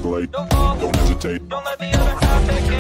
escalate. Don't hesitate. Don't let the other half take it.